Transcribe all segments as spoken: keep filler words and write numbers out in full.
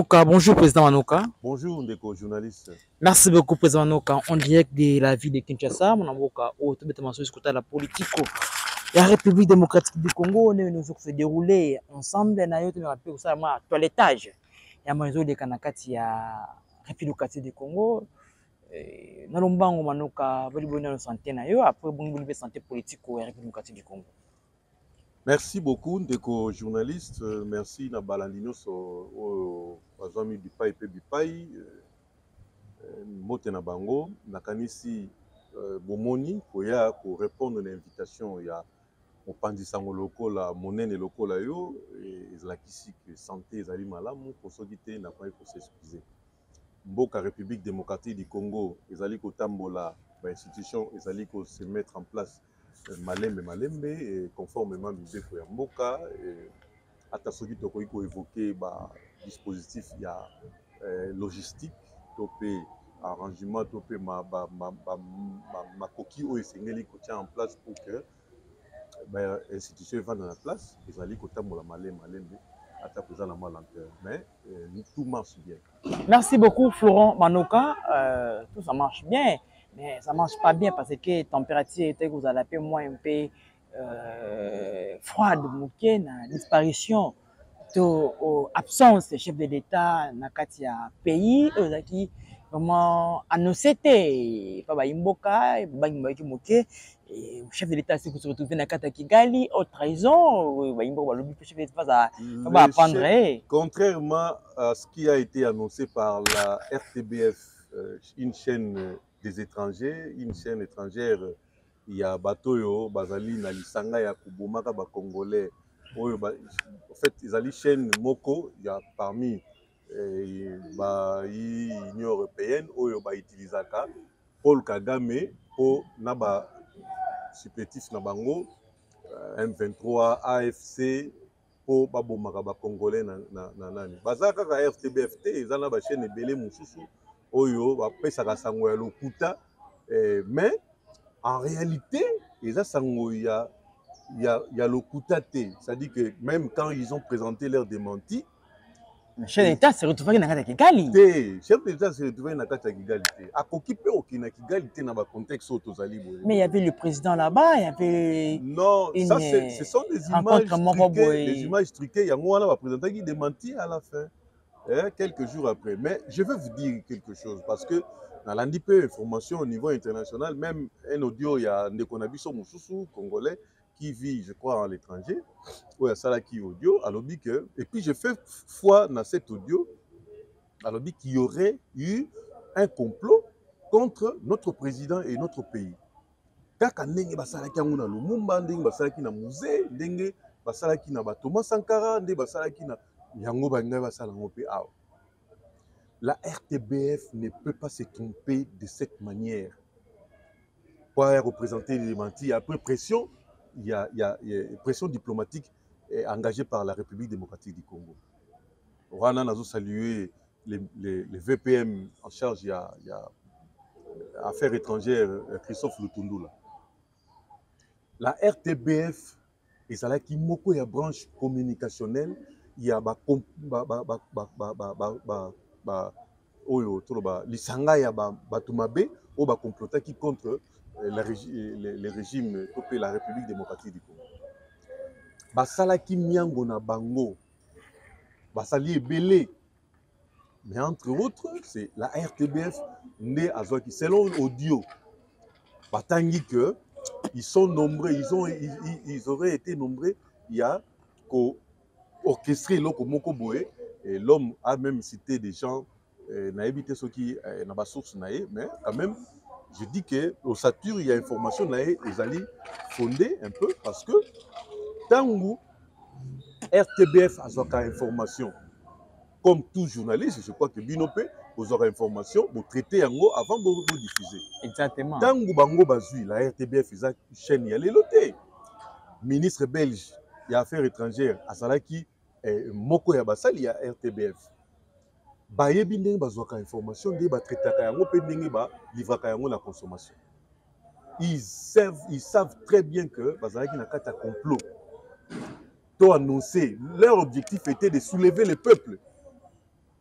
Manoka, bonjour Président Manoka. Bonjour Ndeko, journaliste. Merci beaucoup Président Manoka. En direct de la ville de Kinshasa, Manamoka, au Tibet-Mansou, sur la politique. La République démocratique du Congo, nous nous se dérouler ensemble. Nous avons rappelé ça à toilettage. Il y a un de Kanakati à République démocratique du Congo. Nous avons Manoka, vous avez santé après vous avez santé politique au République démocratique du Congo. Merci beaucoup Ndeko, journaliste. Merci na balandino so o bazami bipai pe bipai mote na bango nakanisi bomoni koya ko répondre à l'invitation ya opandisa ngoloko la monene lokola yo ezalakisi que santé ezali malamu kosoki te na kwa ko s'excuser. Mboka République démocratique du Congo ezali kotambola ba institution ezali ko se mettre en place malembe malembe et conformément mibeko ya mboka ata soki tokoki ko évoquer ba dispositif ya eh, logistique topé arrangement topé ma ba ma ma ma coquille o esengeli ko tient en place pour que ba institution va dans la place ezali kotambola malembe malembe ata présent la lenteur mais euh, tout marche bien. Merci beaucoup Florent Manoka, euh, tout ça marche bien. Mais ça ne marche pas bien parce que la température était que vous allez appeler moins un peu euh, froide, la disparition, l'absence des chefs de l'État dans le pays, qui vraiment annoncé, le chef de l'État s'est retrouvé dans le Kigali, haute trahison, le chef de l'État va apprendre. Contrairement à ce qui a été annoncé par la R T B F, une chaîne des étrangers, une chaîne étrangère, il y a Batoyo, Bazali, Nalisanga, ya Kubomaka, ba Congolais. En fait, ils ont une chaîne Moko, il y a parmi l'Union européenne, Oyo ba utilisaka Paul Kagame pour naba supplétif nabango M vingt-trois, A F C pour babomaka ba Congolais na na nani. Bazaka ka R T B F T, ils ont na ba chaîne ebele mususu. Oyo bapesaka sango ya lokuta mais en réalité eza sango ya ya ya lokuta te, c'est-à-dire que même quand ils ont présenté leur démenti le chef d'État s'est retrouvé dans la Kigali. Le chef d'État s'est retrouvé dans la Kigali. A occupé aucune Kigali dans le contexte autosali. Mais il y avait le président là-bas, il y avait non, une ça ce sont des images truquées, des images truquées. Il y a moi là va présenter qui démentit à la fin. Eh, quelques jours après. Mais je vais vous dire quelque chose parce que dans l'indépendance information au niveau international, même un audio, il y a Ndekonabiso Moussoussou, congolais, qui vit, je crois, à l'étranger, ou il y a Salaki audio, alors dit que, et puis je fais foi dans cet audio, alors dit qu'il y aurait eu un complot contre notre président et notre pays. Kaka ndenge basalaki yango na Lumumba, ndenge basalaki na musée, ndenge basalaki na Thomas Sankara, ndenge basalaki na la R T B F ne peut pas se tromper de cette manière. Pour représenter les démentis, après pression, il y a, il y a, il y a pression diplomatique engagée par la République démocratique du Congo. On a salué les, les, les V P M en charge, il y a, il y a Affaires étrangères, Christophe Lutundula. La R T B F, et ça là qui moko ya branche communicationnelle. Il y a ba ba ba ba ba ba ba ba ba oyo tolo ba lisanga ya ba batumabe o ba complota qui contre le régime topé la République démocratique du Congo. Basala ki miango na bango basali ebele. Mais entre autres, c'est la R T B F né à Zoaki selon audio. Batangi que ils sont nombreux, ils ont ils, ils auraient été nombreux il y a ko orchestré l'Okomoko Boé, et l'homme a même cité des gens, n'a évité ceux qui n'ont pas source, mais quand même, je dis que au Satur, il y a information, les alliés fondés un peu, parce que tant que R T B F a une information, comme tout journaliste, je crois que Binopé, vous aurez information, vous traitez en haut avant de vous diffuser. Exactement. Tant que Bango Bazui, la R T B F, ils ont une chaîne, il y a les lotés. Ministre belge, il y a affaires étrangères, à Salaki, Moko ya basali ya R T B F. Bayebi ndenge bazwaka information ndenge batraitaka yango pe ndenge ba livraka yango na consommation. Ils savent, ils savent très bien que bazalaki na kata complot. To annoncé, leur objectif était de soulever le peuple.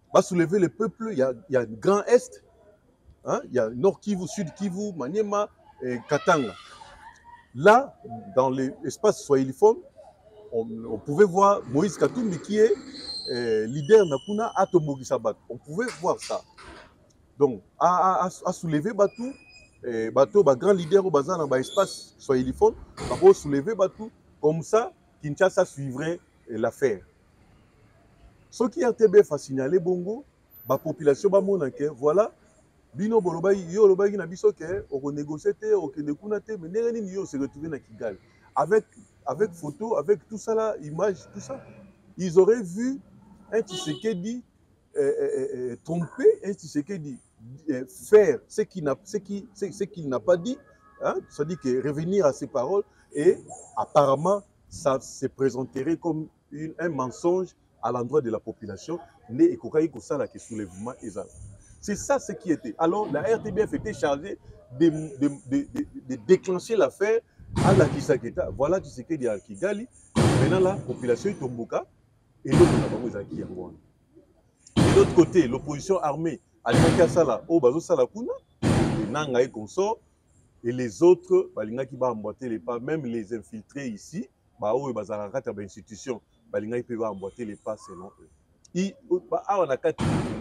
va soulever le peuple. Il y a, il y a un grand Est, hein, il y a Nord Kivu, Sud Kivu, Maniema et Katanga. Là, dans l'espace swahiliphone, on, on pouvait voir Moïse Katumbi qui est euh, leader Nakuna à Tombogi Sabat. On pouvait voir ça. Donc, à, à, à soulever Batou, eh, Batou, bah, grand leader au bazar dans l'espace swahiliphone, pour soulever Batou, comme ça, Kinshasa suivrait eh, l'affaire. Ce qui a été bien signalé, Bongo, la population, bah, mon enquête, voilà, Bino Bolobaï, yo Lobaï, Nabiso, on négocie, on négocie, mais Néréni, yo se retrouvé dans Kigali. Avec, avec photo, avec tout ça là, image, tout ça, ils auraient vu un Tshisekedi euh, euh, euh, tromper, un Tshisekedi euh, faire ce qu'il n'a ce qui, ce, ce qu'il n'a pas dit, hein, c'est-à-dire que revenir à ses paroles, et apparemment, ça se présenterait comme une, un mensonge à l'endroit de la population, né et kokaï ça là que soulèvement ezal. C'est ça ce qui était. Alors la R T B F était chargée de, de, de, de, de déclencher l'affaire à la Kisaketa. Voilà Tshisekedi à Kigali. Maintenant la population est Tomboka et l'autre n'a pas qui en de l'autre côté, l'opposition armée à Sala, au Bazo Salakuna, les Nanga et consorts, et les autres, Balinga qui va emboîter les pas, même les infiltrés ici, bah où Bazaraka ta institution, Balinga qui peut emboîter les pas selon eux. Il ah on a quatre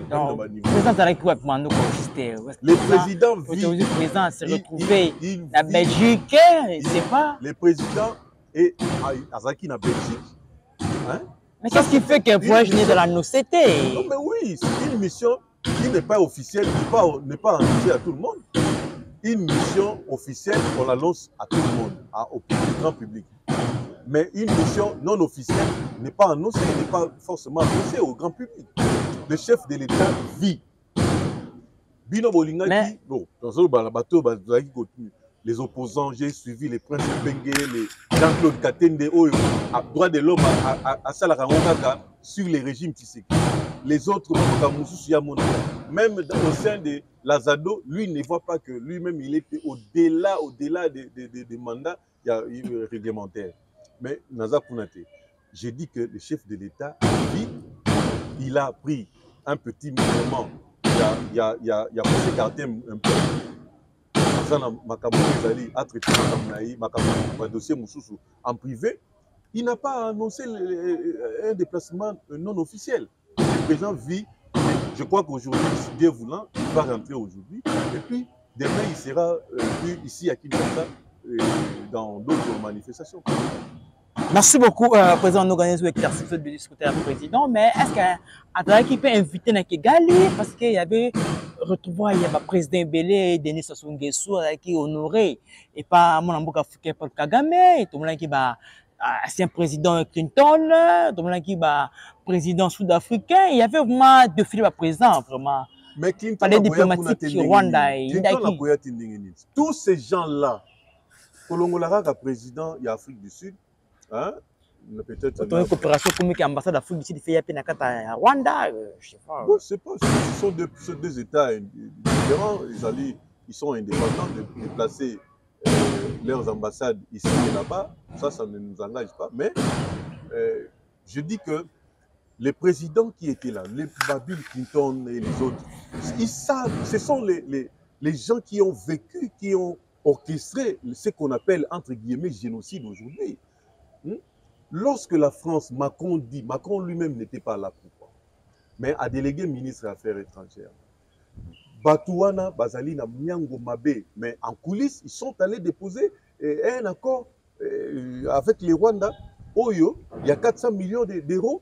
les présidents vivent président se retrouver la Belgique, c'est pas les présidents et Azaki na Belgique, hein. Mais qu'est-ce qui fait qu'un voyage né de la nocété? Non, mais oui, c'est une mission qui n'est pas officielle, n'est pas, n'est pas annoncée à tout le monde. Une mission officielle, on la lance à tout le monde, à, au grand public. Mais une mission non officielle n'est pas annoncée, n'est pas forcément annoncée au grand public. Le chef de l'État vit. Bino Bolinga mais... qui, bon, dans le bateau, les opposants, j'ai suivi les princes Bengue, les Jean-Claude Katende, à droit de l'homme, à Salarangaka, sur les régimes Tshisekedi. Les autres, même au sein de l'Azado, lui ne voit pas que lui-même, il était au-delà, au-delà des, des, des, des mandats réglementaires. Mais Naza Kounate, j'ai dit que le chef de l'État, lui, il a pris un petit moment, il y a, il y a, il y a poussé Kartem un peu. En privé, il n'a pas annoncé un déplacement non officiel. Le président vit, je crois qu'aujourd'hui, Dieu voulant, il va rentrer aujourd'hui. Et puis, demain, il sera vu ici à Kinshasa dans d'autres manifestations. Merci beaucoup, euh, président. Nous organisons l'exercice de discuter avec le président, mais est-ce qu'il peut inviter à Kigali parce qu'il y avait retrouvé il y a le président Belé, Denis Sassou Nguesso qui est honoré et pas mon amboka africain Paul Kagame, tout le monde qui est ancien président Clinton, tout le monde qui est président sud-africain. Il y avait vraiment deux films présents vraiment. Mais Clinton, les diplomatiques Rwanda, tous ces gens-là, Kolongolaraka président de l'Afrique du Sud. Hein? Peut-être une coopération comme l'ambassade d'Afrique du Sud fait à Rwanda, je sais pas. Bon, c'est pas, ce sont deux, deux États différents. Ils, ils sont indépendants de déplacer euh, leurs ambassades ici et là-bas. Ça, ça ne nous engage pas. Mais euh, je dis que les présidents qui étaient là, les Bill Clinton et les autres, ils savent, ce sont les, les, les gens qui ont vécu, qui ont orchestré ce qu'on appelle entre guillemets génocide aujourd'hui. Lorsque la France, Macron dit, Macron lui-même n'était pas là pourquoi, mais a délégué ministre des Affaires étrangères. Batouana, Bazali, Miango Mabe, mais en coulisses, ils sont allés déposer un accord avec les Rwandais. Oyo, il y a quatre cents millions d'euros.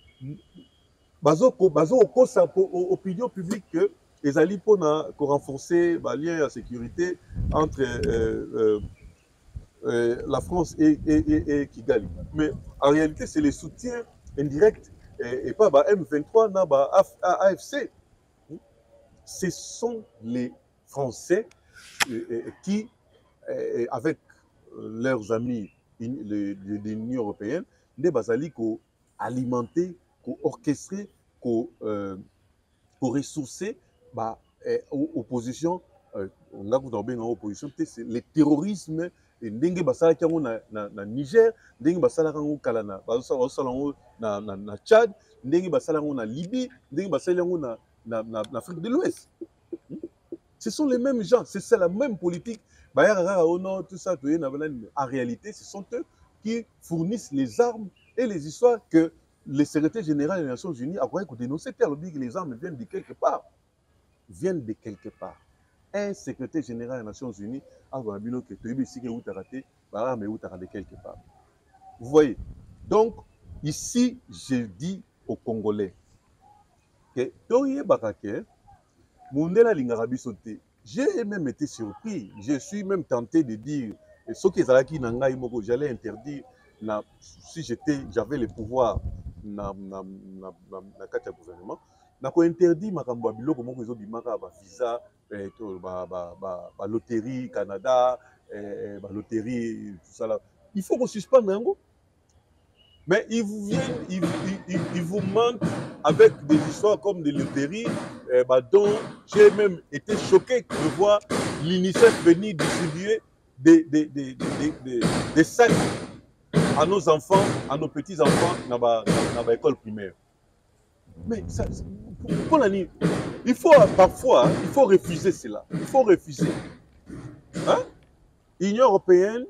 Bazo, Bazo, opinion publique que les alliés pour renforcer les liens de sécurité entre euh, euh, Euh, la France et, et, et, et Kigali. Mais en réalité, c'est les soutiens indirects et, et pas bah, M vingt-trois, na, bah, A F C. Ce sont les Français euh, qui, euh, avec leurs amis de l'Union européenne, ne basali qu'au alimenter, qu'au orchestrer, qu'au euh, ressourcer, bah, opposition, euh, on a dans bien en opposition, c'est le terrorisme. Et ndenge basala kango na, na, na Niger, ndenge basala kango kala na basala kango na, na, na Tchad, ndenge basala yango na Libye, ndenge basala yango na, na, na, na Afrique de l'Ouest. Ce sont les mêmes gens, c'est la même politique. Tout ça, en réalité, ce sont eux qui fournissent les armes et les histoires que le secrétaire général des Nations Unies a dénoncé. Les armes viennent de quelque part. Viennent de quelque part. Un secrétaire général des Nations Unies a dit que tu as de quelque part. Vous voyez. Donc, ici, je dis aux Congolais que Toye Bakake, Mundela Lingarabi sauté. J'ai même été surpris. Je suis même tenté de dire, ce qui est j'allais interdire, na, si j'étais, j'avais le pouvoir dans le gouvernement, je interdit ma cambabilo comme ils ont dit ma visa, la loterie Canada, la loterie tout ça là. Il faut qu'on suspende un. Mais ils vous viennent, ils, ils, ils, ils vous mentent avec des histoires comme des loteries, euh, bah, dont j'ai même été choqué de voir l'UNICEF venir distribuer des, des, des, des, des, des sacs à nos enfants, à nos petits-enfants dans l'école primaire. Mais ça, pour la nuit, il faut parfois, hein, il faut refuser cela. Il faut refuser. Hein? L'Union européenne,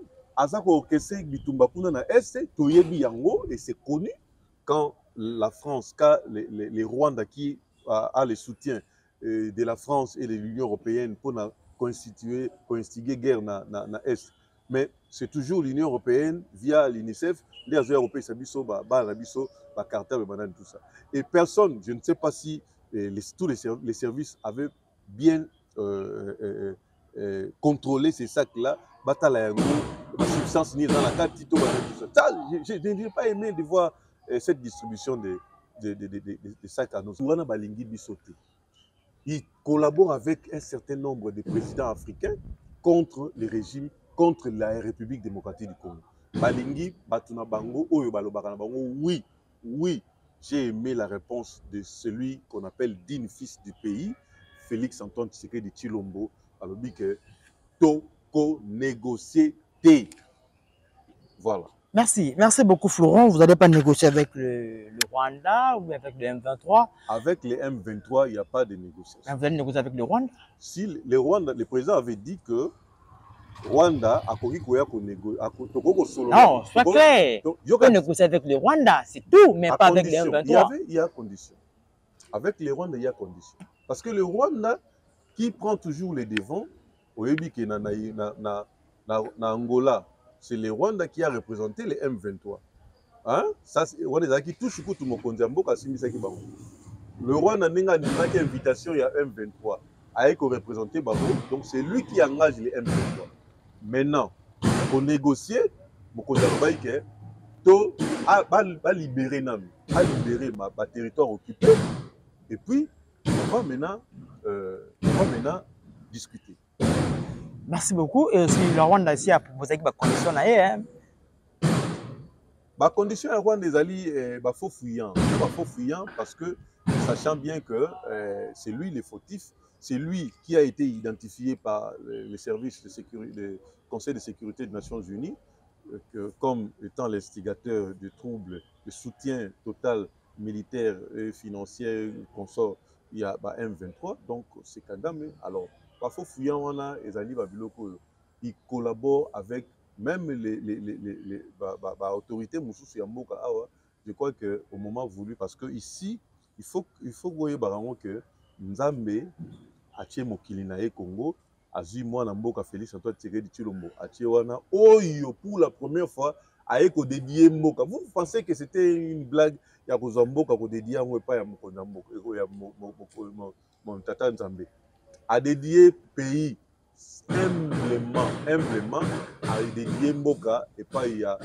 et c'est connu quand la France, quand les, les, les Rwandais qui a, a le soutien euh, de la France et de l'Union européenne pour constituer, pour instiguer guerre dans l'Est. Mais c'est toujours l'Union européenne via l'UNICEF, les Européens, tout ça. Et personne, je ne sais pas si euh, les, tous les, les services avaient bien euh, euh, euh, contrôlé ces sacs-là. Substance ni dans la carte Tito, je n'ai pas aimé de voir euh, cette distribution de, de, de, de, de, de sacs à nos. Il collabore avec un certain nombre de présidents africains contre les régimes, contre la République démocratique du Congo. Balingi, Batuna Bango, Oyo Balobakana Bango, oui, oui, j'ai aimé la réponse de celui qu'on appelle digne fils du pays, Félix Antoine Tshisekedi Tshilombo, alors dit que Toko négocier. Voilà. Merci. Merci beaucoup, Florent. Vous n'allez pas négocier avec le, le Rwanda ou avec le M vingt-trois? Avec les M vingt-trois, il n'y a pas de négociation. Vous allez négocier avec le Rwanda? Si le, Rwanda, le président avait dit que Rwanda a négocié. Non, c'est pas clair. On peut négocier avec le Rwanda, c'est tout, mais pas avec le M vingt-trois. Il y, avait, il y a condition. Avec le Rwanda, il y a condition. Parce que le Rwanda, qui prend toujours les devants, au début, na Angola, c'est le Rwanda qui a représenté les M vingt-trois. Hein? Ça, c'est Rwanda qui touche tout le monde. Le Rwanda n'a pas une invitation, il y a M vingt-trois. A représenté Babo. Donc c'est lui qui engage les M vingt-trois. Maintenant, pour négocier, beaucoup de gens va libérer Nam, va libérer ma, ma territoire occupé. Et puis, on va maintenant, euh, on va maintenant discuter. Merci beaucoup. Et aussi, le Rwanda ici a proposé que les conditions sont les conditions à Rwanda, c'est faux fuyant. Faux fuyant parce que, sachant bien que euh, c'est lui le fautif, c'est lui qui a été identifié par les services de sécurité, le Conseil de sécurité des Nations Unies euh, que, comme étant l'instigateur de troubles, de soutien total militaire et financier consort, il y a bah, M vingt-trois. Donc, c'est Kagame. Alors, parfois, fouillant, on a, ils collaborent avec même les, les, les, les, les bah, bah, bah, autorités. Je crois qu'au moment voulu, parce que ici, il faut, il faut que Nzambe, Atie Mokilinae Congo, Azui Mwana Mboka Félix Antoine Tshisekedi Tshilombo, Atie Wana, Oyo, pour la première fois, Aeko dédié Mboka. Vous pensez que c'était une blague? Il y a Mboka qui dédié à Mboka, il y a mon tata Nzambe. A dédié pays humblement, humblement, a dédié Mboka, et pas il y a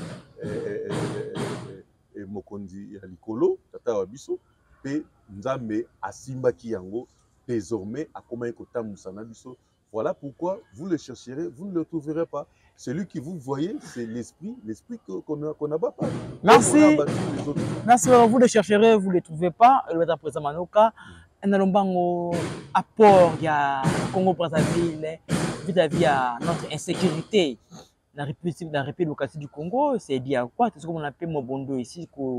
Mokondi, il y a Likolo, Tata Wabiso, et Nzambe a Simbaki Yango, désormais, à comment écouter Moussana Biso. Voilà pourquoi vous le chercherez, vous ne le trouverez pas. Celui que vous voyez, c'est l'esprit, l'esprit qu'on n'a pas. Merci. Merci, vous le chercherez, vous ne le trouvez pas. Le président Manoka, un apport il y a Congo-Brazzaville vis-à-vis de notre insécurité. La République, la République démocratique du Congo, c'est dit à quoi? C'est ce qu'on appelle Mobondo ici,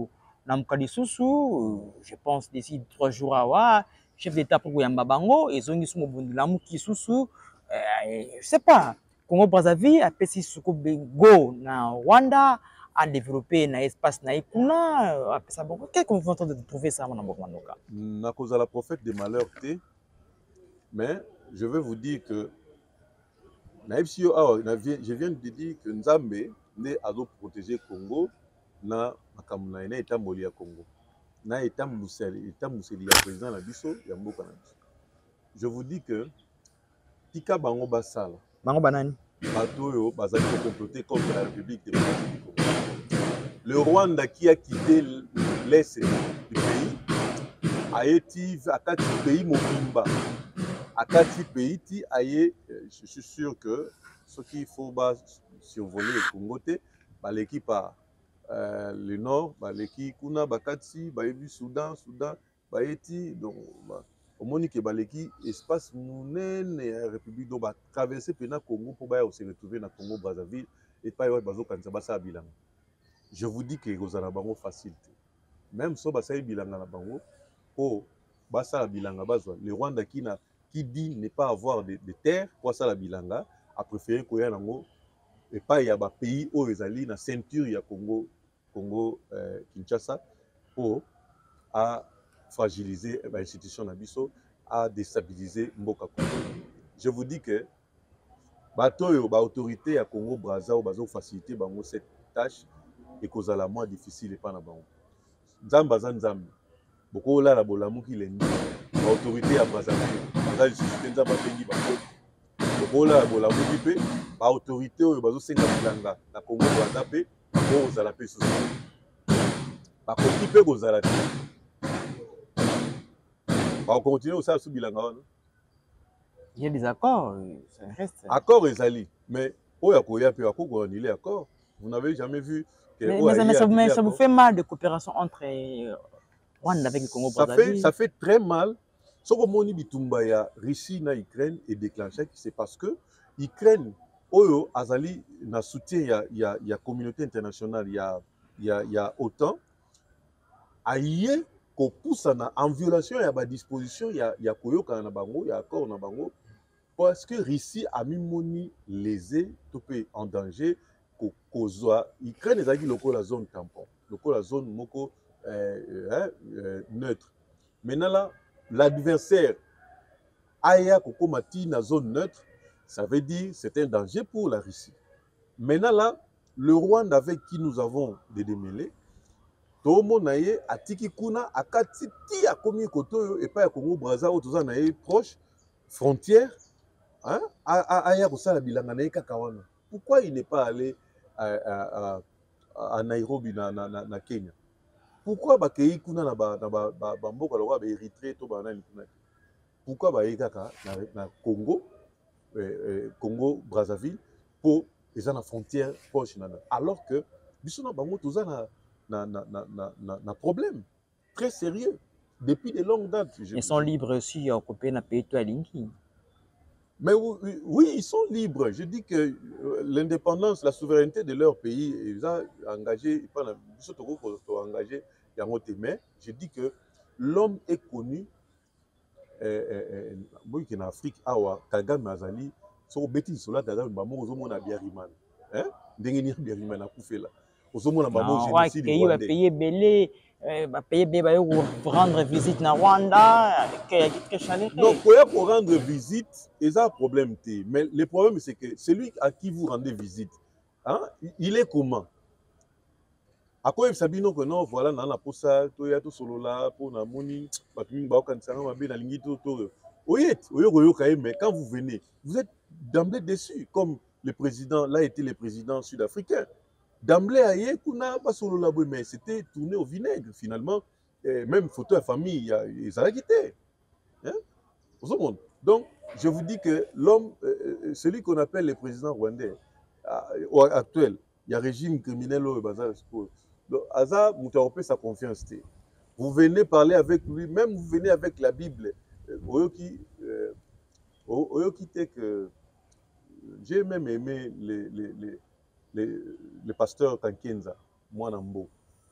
Namkali Soussou, je pense d'ici trois jours à voir, chef d'État pour Yamba Bango, et Zongi Sumobundi Lamuki Soussou, euh, je sais pas, Congo Brazzaville, a Pessi Soukou Bengo, na Rwanda, a développé na espace na Ikuna, a Pessa Bongo. Qu'est-ce qu'on va entendre de trouver ça, mon amour Manoka? Na cause à la prophète des malheurs, té, mais je veux vous dire que, même si je viens de dire que Nzambe n'est à protéger Congo, na makamuna na état moli ya Congo. Na état museli, état museli ya président la biso ya mboka na biso. Je vous dis que tika bango basala. Bango banani? Bato yo bazali ko comploter contre la République démocratique du Congo. Le Rwanda qui a quitté l'est du pays a été à quatre pays mobimba. À quatre pays ti aye, je suis sûr que ce qu'il faut bas survoler le Congo té, bah l'équipe par Euh, le nord, bah, l'équipe Kuna, Bakati, bah, du Soudan, Soudan, bah, eti, donc, bah, au Monique, bah, l'équipe espace Mounen et République, donc, bah, traverser pena Congo pour bah, se retrouver dans Congo, Brazzaville, et pas y bazo quand ça va ça bilan. Je vous dis que vous avez une facilité. Même si vous avez bilan na bango, pour bah ça la bilanga bazo, le Rwanda qui n'a qui dit ne pas avoir de, de terre, pour ça la bilanga, a préféré qu'on y ait et pas il y a des pays où ils allaient dans ceinture il y a Congo Congo euh, Kinshasa pour à fragiliser l'institution Nabiso, à déstabiliser Mboka Congo. Je vous dis que bato ba autorité à Congo Brazza ou bazo faciliter bango cette tâche et cause à la moins difficile et pas na bango. Nzamba za nzamba. Boko la la bolamu ki lendi. Ba autorité à Brazzaville, bazali système nzamba bengi bango. Boko la bolamu ki pe ba autorité oyo bazo senga bilanga na Congo Brazza pe ko za la pe so. Ba ko ki pe ko za la. Ba continuer ça sous bilanga wana. Il y a des accords, ça reste. Accord ezali, mais oya koya pe akoko annulé accord. Vous n'avez jamais vu que mais, mais, mais, ça, mais ça vous fait mal de coopération entre Rwanda avec le Congo Brazzaville? Ça fait très mal. Ce que moni bitumba ya Russie na Ukraine est déclenché, c'est parce que Ukraine oyo azali na soutien ya ya ya communauté internationale ya ya ya OTAN aye ko poussana en violation ya ba disposition ya ya koyoka na bango ya accord na bango parce que Russie a mis moni lésé topé en danger ko kozwa Ukraine ezali lokola zone tampon lokola zone moko euh, euh, neutre. Maintenant là l'adversaire aya kokomati na zone neutre, ça veut dire c'est un danger pour la Russie. Maintenant là, le Rwanda avec qui nous avons des démêlés, Tomo naye atiki kuna akati ti akomi koto et pas ya Congo Brazza ou toza naye proche frontière, hein, aya kosala bilanga naye kaka wana. Pourquoi il n'est pas allé à, à, à, à Nairobi na, na, na, na Kenya? Pourquoi bakei kuna na ba na ba ba mboka loka ba Érythrée to ba nani kuna? Pourquoi ba kaka na, na Congo euh, euh, Congo Brazzaville pour les na frontière proche nana, alors que biso na bango toza na na na na na na problème très sérieux depuis de longues dates. Ils sont libres aussi à occuper na pays to linki. Mais oui, oui, ils sont libres. Je dis que l'indépendance, la souveraineté de leur pays, ils ont engagé, ils ont engagé, mais je dis que l'homme est connu, en Afrique, awa Kagame Azali, so beti sola Kagame bamo ozomo na biariman, hein? Ndengeni biariman na kufela. Ozomo na bamo génocide rwandais. Va payer belé, va payer belé pour rendre visite na Rwanda, très chaleureux. Donc pour rendre visite, il y a un problème. Mais le problème c'est que celui à qui vous rendez visite, hein, il est comment? À quoi il s'habille que non, voilà, on a pour ça, tout y a tout solo là, pour na moni, batumi ba kan sanga mabe na lingi tout tout. Oui, mais quand vous venez, vous êtes d'emblée déçu, comme le président, là était le président sud-africain. D'emblée aïe, kuna pas solo là, mais c'était tourné au vinaigre finalement. Et même photo à famille, ils ont quitté. Hein? Donc, je vous dis que l'homme, euh, celui qu'on appelle le président rwandais euh, actuel, il y a un régime criminel au bazar. Donc, Aza, vous sa confiance. Vous venez parler avec lui, même vous venez avec la Bible. Oyoki, euh, Oyoki que j'ai même aimé les, les, les, les, les pasteurs Kankenza, moi Nambo.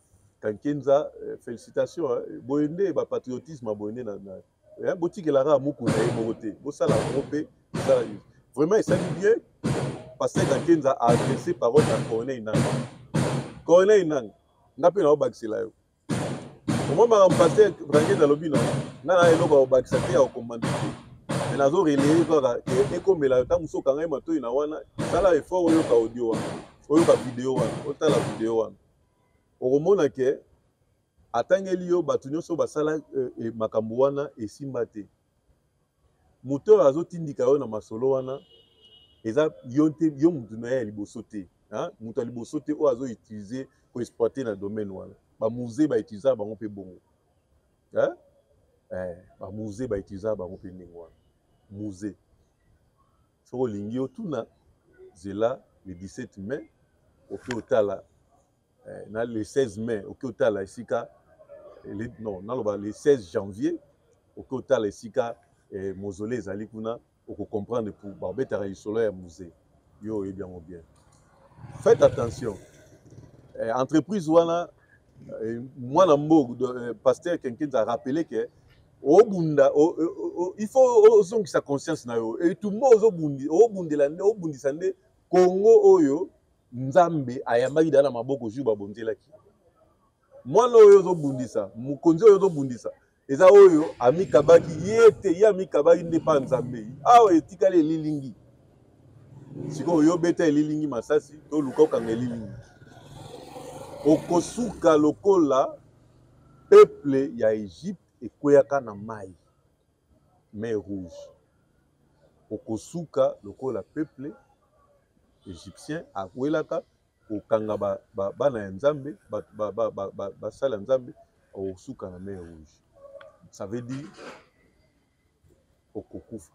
Kankenza, euh, félicitations. Hein. Boyende, bah, patriotisme, à Boyende, na, na. Hein, Boutique la ra moukou na émoroté. Bossa la rompé, ça vraiment il s'agit bien parce que Kankenza a adressé parole à Corneille Nang. Corneille Nang, n'a pas eu baksela yo. Au moment où pasteur Kankenza lobina, na na eloko au baksate au commandité. Mais nazo relé quoi et comme la ta muso kanga mato ina wana, sala effort oyo ka audio wana. Oyo ka vidéo wana, ota la vidéo wana. Au moment que atangeli yo batu nyonso basala e makambo wana esimba te. Moto azotindika yo na masolo wana eza yo te yo mutu na ya liboso te. Hein? Mutu ya liboso te o azo utiliser pour exploiter na domaine wana. Ba musée ba utiliser bango pe bongo. Hein? Eh, ba musée ba utiliser bango pe ndenge wana. Musée. Soko lingi yo tuna zela le dix-sept mai au Otala eh, na le seize mai au Otala esika le, non, non, le seize janvier au Otala esika eh, mausolée ezali kuna pour comprendre pour barbeta ra isolo ya musée yo et bien ou bien. Faites attention. Eh, entreprise wana eh, moi na mbogo eh, pasteur Kankenza a rappelé que obunda o, o, o, il faut ozongi sa conscience na yo et tout le monde ozobundi obundela nde obundisa nde Congo oyo nzambe ayambaki dana maboko jour babonzelaki mwana oyo ozobundisa mokonzi oyo ozobundisa eza oyo amikabaki ye te ye amikabaki nde pa nzambe awa etikali elilingi sikoyo oyo beta elilingi masasi to luka okanga elilingi okosuka lokola peuple ya Égypte ekweyaka na mai mer rouge okosuka lokola peuple égyptien akwelaka okanga ba, ba, bana ya nzambe basala ba, ba, ba, ba nzambe osuka na mer rouge. Ça veut dire okokufa.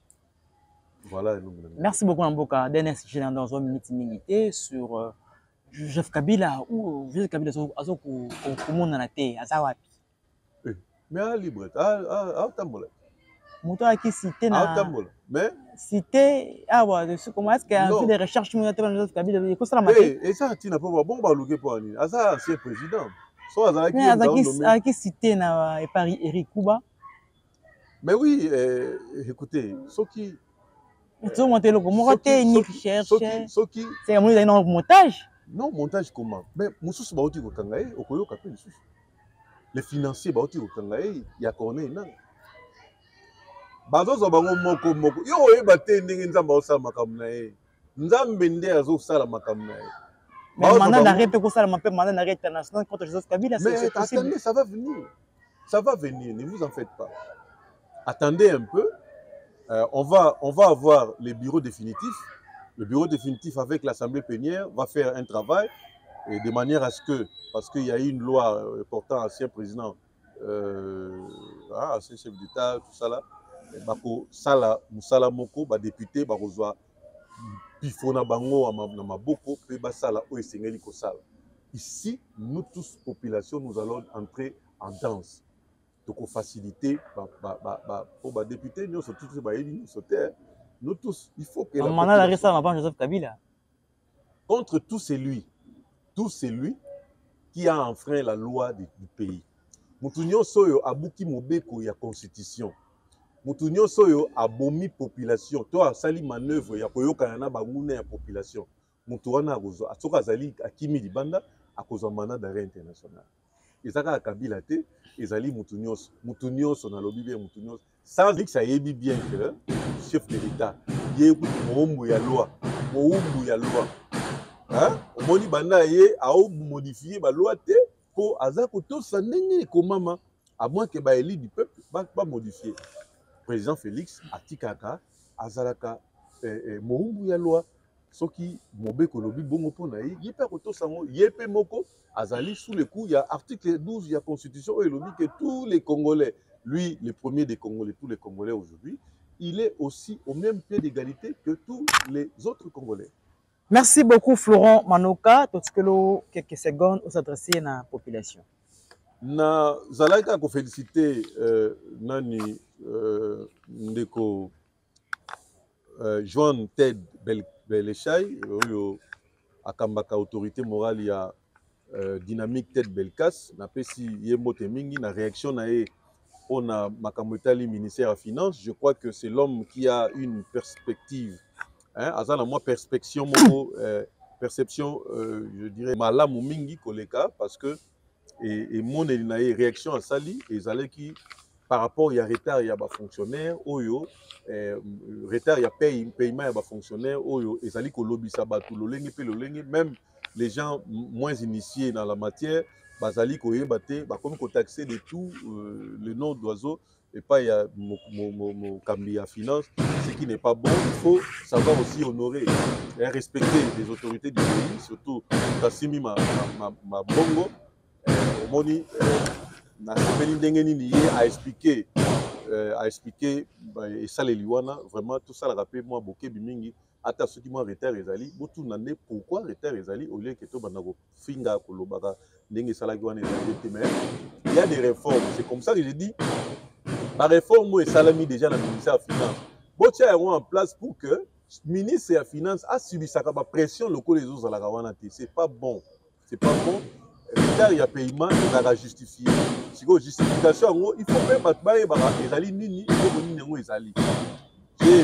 Voilà. Merci beaucoup Mboka. Dernière sujet dans une minute minute sur euh, Joseph Kabila ou Joseph Kabila azo ko komona na te azawapi. Eh, mais à libre, à à tambola. Moto aki cité na tambola. Mais cité ah ouais, comment est-ce qu'il y a fait des recherches sur Joseph Kabila il faut ça la mater. Eh, et ça tina pas bon ba luke pour ani. Asa ancien président. So azala qui azaki aki cité na Paris Eric Kuba. Mais oui, euh, écoutez, ce qui tu monter le comment t'es ni cherche. Ce qui c'est un montage. Non, montage comment? Mais mususu ba oti ko kangae okoyoka pe mususu. Les financiers ba oti ko kangae ya Corneille Nang. Bazozo bango moko moko yo oyeba te ndenge nzamba osala makambo na ye nzambe nde azosala makambo na ye mais mandat d'arrêt peut kosala mape mandat d'arrêt international contre Joseph Kabila c'est possible. Attendez, ça va venir, ça va venir, ne vous en faites pas, attendez un peu. euh, on va on va avoir les bureaux définitifs. Le bureau définitif avec l'assemblée plénière va faire un travail et de manière à ce que, parce qu'il y a eu une loi portant ancien président euh, ah, ancien chef d'État, tout ça là, bako sala musala moko ba député ba rozwa pifona bango na maboko pe ba sala o esengeli ko sala. Ici nous tous population nous allons entrer en danse pour faciliter ba ba ba ba pour ba député nous surtout ba éli sauter nous tous il faut que la mandat d'arrêt ça avant Joseph Kabila contre tout celui tout celui qui a enfreint la loi du, du pays. Mutu nyonso oyo abuki mobeko ya constitution. Mutu nyonso oyo abomi population to asali manœuvre ya koyokana na banguna ya population. Mutu wana akozo asoka azali akimi libanda akozwa mandat d'arrêt international. Ezaka Kabila te ezali mutu nyonso mutu nyonso na lobi bien mutu nyonso sans dire que ça yebi bien que chef de l'État yebi moumbu ya loi moumbu ya loi hein omoni banda ye a modifier ba loi te po azako to sanenge komama à moins que ba élit du peuple ba, ba modifier. Président Félix atikaka azalaka eh, eh, moumbu ya loi soki mobeko lobi bongo pona ye yepe ko sango yepe moko azali sous le coup il y a article douze il y a constitution et il dit que tous les Congolais, lui le premier des Congolais, tous les Congolais aujourd'hui, il est aussi au même pied d'égalité que tous les autres Congolais. Merci beaucoup Florent Manoka. Tout quelques secondes aux adresser à la population. Na zalaka ko féliciter euh, nani euh, ndeko euh, Joan Ted Bel Belechai oyo akambaka autorité morale ya euh, dynamique tête Belkas na pesi ye mbote mingi na réaction na ye on a makambo etali ministère ya finance. Je crois que c'est l'homme qui a une perspective hein azana moi perspective moko euh, perception euh, je dirais malamu mingi koleka parce que et, et mon réaction à sali et qui par rapport il y a retard il y a ba fonctionnaire oyo euh, retard il y a paye paiement il y a ba fonctionnaire oyo et sali ko lobisa batu lolenge pe lolenge même les gens moins initiés dans la matière bazali ko yebate ba comme ko taxer de tout euh, le nom d'oiseau et pas il y a mon mon mon cambi à finance ce qui n'est pas bon. Il faut savoir aussi honorer et respecter les autorités du pays, surtout Kassimi ma ma ma bongo moni na sepeli ndenge nini ye a expliqué euh, a expliqué et ça les liwana vraiment tout ça la rappelé moi bokebi mingi ata ceux qui moi retard ezali botu nande pourquoi retard ezali au lieu que to banako finga kolobaka ndenge sala ki wana ezali mais il y a des réformes. C'est comme ça que j'ai dit la réforme est salami déjà dans le ministère de la finance botia yango en place pour que ministre de la finance a subi sa pression locale les autres à la kawana c'est pas bon, c'est pas bon. Il y a paiement, il y a justifié. Si vous justification, il faut même que les gens nini, ils